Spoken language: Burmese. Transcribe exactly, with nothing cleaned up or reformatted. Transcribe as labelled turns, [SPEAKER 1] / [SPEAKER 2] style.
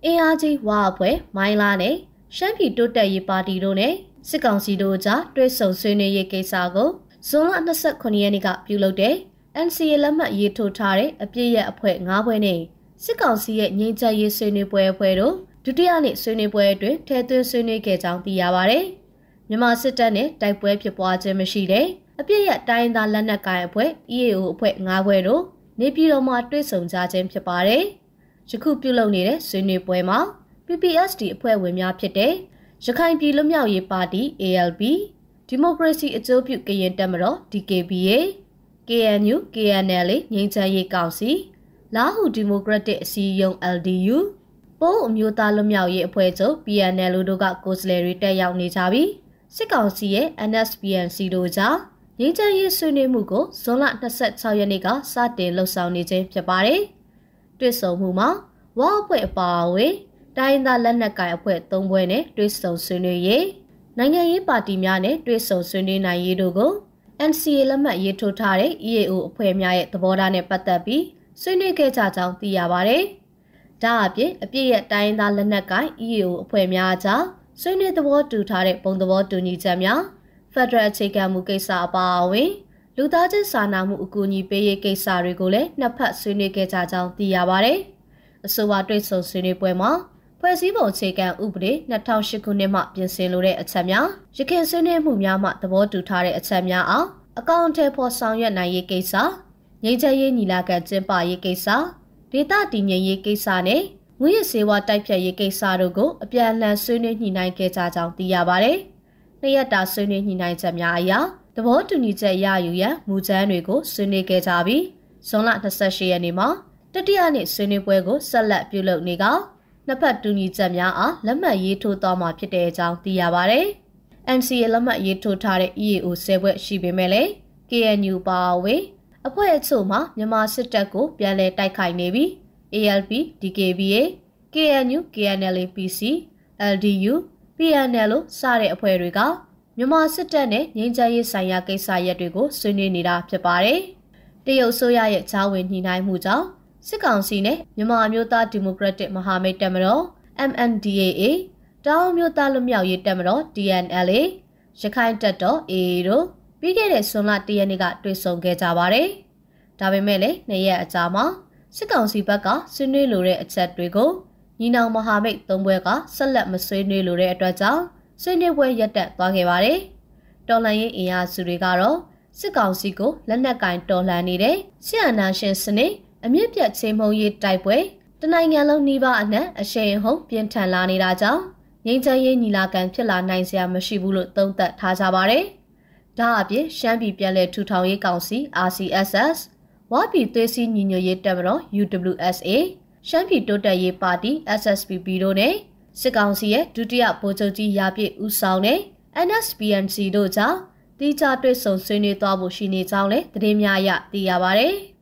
[SPEAKER 1] အင်အားကြီးဝါအဖွဲ့မိုင်းလာနဲ့ရှမ်းပြည်တိုးတက်ရေးပါတီတို့နဲ့စစ်ကောင်စီတို့ကြားတွဲဆုံဆွေးနွေးရေးကိစ္စကိုဇွန်လ၂၉ရက်နေ့ကပြုလုပ်တဲ့ N C A လက်မှတ်ရေးထိုးထားတဲ့အပြည့်ရဲ့အဖွဲ့၅ဖွဲ့နဲ့စစ်ကောင်စီရဲ့ငြိမ်းချမ်းရေးဆွေးနွေးပွဲအဖွဲ့တို့ဒုတိယနေ့ဆွေးနွေးပွဲအတွင်းထည့်သွင်းဆွေးနွေးခဲ့ကြောင်းသိရပါတယ်။မြန်မာစစ်တပ်နဲ့တိုက်ပွဲဖြစ်ပွားခြင်းမရှိတဲ့အပြည့်ရဲ့တိုင်းသားလက်နက်ကိုင်အဖွဲ့ E A O အဖွဲ့၅ဖွဲ့တို့နေပြည်တော်မှာတွေ့ဆုံကြခြင်းဖြစ်ပါတယ်။ယခုပြုလုပ်နေတဲ့ဆွေးနွေးပွဲမှာ P P S T အဖွဲ့ဝင်များဖြစ်တဲ့ရခိုင်ပြည်လွတ်မြောက်ရေးပါတီ A L P ဒီမိုကရေစီအကျိုးပြုကရင်တပ်မတော် D K B A K N U K N L A ငြိမ်းချမ်းရေးကောင်စီလာဟုဒီမိုကရက်တစ်အစည်းအရုံး L D U ပိုးအမျိုးသားလွတ်မြောက်ရေးအဖွဲ့ချုပ် P N L O တို့ကကိုယ်စားလှယ်တွေတက်ရောက်နေကြပြီးစစ်ကောင်စီရဲ့ N S P N C တို့ကြားငြိမ်းချမ်းရေးဆွေးနွေးမှုကိုဇွန်လ၂၆ရက်နေ့ကစတင်လှုပ်ဆောင်နေခြင်းဖြစ်ပါတယ်။တွေ့ဆုံမှုမှာဝါအဖွဲ့အပါအဝင်တိုင်းသားလက်နက်ကိုင်အဖွဲ့၃ဖွဲ့နဲ့တွေ့ဆုံဆွေးနွေးရေးနိုင်ငံရေးပါတီများနဲ့တွေ့ဆုံဆွေးနွေးနိုင်ရေးတို့ကို N C A လက်မှတ်ရေးထိုးထားတဲ့ E A O အဖွဲ့များရဲ့သဘောထားနဲ့ပတ်သက်ပြီးဆွေးနွေးခဲ့ကြကြောင်းသိရပါတယ်။ဒါအပြင်အပြည့်ရဲ့တိုင်းသားလက်နက်ကိုင် E A O အဖွဲ့များအကြားဆွေးနွေးသဘောတူထားတဲ့ပုံသဘောတူညီချက်များဖက်ဒရယ်အခြေခံမှုကိစ္စအပါအဝင်လူသားချင်းစာနာမှုအကူအညီပေးရေးကိစ္စတွေကိုလည်းနှစ်ဖက်ဆွေးနွေးခဲ့ကြကြောင်းသိရပါတယ်။အဆိုပါတွေ့ဆုံဆွေးနွေးပွဲမှာဖွဲ့စည်းပုံအခြေခံဥပဒေ၂၀၀၈ခုနှစ်မှပြင်ဆင်လိုတဲ့အချက်များရခိုင်ဆွေးနွေးမှုများမှသဘောတူထားတဲ့အချက်များအောင်အကောင့်ထဲပေါ်ဆောင်ရွက်နိုင်ရေးကိစ္စငြိမ်းချမ်းရေးညီလာခံကျင်းပရေးကိစ္စဒေသတည်ငြိမ်ရေးကိစ္စနဲ့ငွေရစေဝါတိုက်ဖြတ်ရေးကိစ္စတို့ကိုအပြန်အလှန်ဆွေးနွေးညှိနှိုင်းခဲ့ကြကြောင်းသိရပါတယ်။နှစ်ရက်တာဆွေးနွေးညှိနှိုင်းချက်များအရသဘောတူညီချက်ရယူရန်မူကြမ်းတွေကိုဆွေးနွေးခဲ့ကြပြီးဇွန်လ၂၈ရက်နေ့မှာတတိယနေ့ဆွေးနွေးပွဲကိုဆက်လက်ပြုလုပ်နေကနှစ်ဖက်တူညီချက်များအားလက်မှတ်ရေးထိုးသွားမှာဖြစ်တဲ့အကြောင်းသိရပါတယ်။ N C A လက်မှတ်ရေးထိုးထားတဲ့ E A O ဆယ်ဖွဲ့ရှိပေမဲ့လည်း K N U ပါဝင်အဖွဲ့အချို့မှာမြန်မာစစ်တပ်ကိုပြန်လည်တိုက်ခိုက်နေပြီး A L P D K B A K N U K N L A P C L D U P N L O စတဲ့အဖွဲ့တွေကမြန်မာစစ်တပ်နဲ့ငြိမ်းချမ်းရေးဆိုင်ရာကိစ္စရပ်တွေကိုဆွေးနွေးနေတာဖြစ်ပါတယ်။တရုတ်ဆိုရရဲ့ဂျာဝင်ညှိနှိုင်းမှုကြောင့်စစ်ကောင်စီနဲ့မြန်မာအမျိုးသားဒီမိုကရက်တစ်မဟာမိတ်တပ်မတော် M N D A A တောင်မျိုးသားလွတ်မြောက်ရေးတပ်မတော် D N L A ရခိုင်တပ်တော် A A တို့ပြီးခဲ့တဲ့ဇွန်လ၁ရက်နေ့ကတွေ့ဆုံခဲ့ကြပါတယ်။ဒါပေမဲ့လည်းနှစ်ရက်အကြာမှာစစ်ကောင်စီဘက်ကဆွေးနွေးလိုတဲ့အချက်တွေကိုညီနောင်မဟာမိတ်သုံးဘွဲကဆက်လက်မဆွေးနွေးလိုတဲ့အတွက်ကြောင့်ဆွေးနွေးပွဲရပ်တန့်သွားခဲ့ပါတယ်။တော်လှန်ရေးအင်အားစုတွေကတော့စစ်ကောင်စီကိုလက်နက်ကင်တော်လှန်နေတဲ့စစ်အာဏာရှင်စနစ်အမြင့်ပြတ်ချင်းမှုရေးတိုက်ပွဲတနိုင်ငံလုံးနှီးပါအနှံ့အရှိန်ဟုန်ပြင်းထန်လာနေတာကြောင့်ငြိမ်းချမ်းရေးညီလာခံဖြစ်လာနိုင်စရာမရှိဘူးလို့သုံးသပ်ထားကြပါတယ်။ဒါအပြင်ရှမ်းပြည်ပြည်လဲထူထောင်ရေးကောင်စီ R C S S ဝါပြည်သွေးစည်းညီညွတ်ရေးတပ်မတော် U W S A ရှမ်းပြည်တိုးတက်ရေးပါတီ S S P P တို့နဲ့စစ်ကောင်စီရဲ့ဒုတိယဗိုလ်ချုပ်ကြီးရာပြည့်ဦးဆောင်တဲ့ N S P N C တို့ကြောင့်တိကျတွေ့ဆုံဆွေးနွေးသွားဖို့ရှိနေကြောင်းလည်းသတင်းများအရသိရပါတယ်။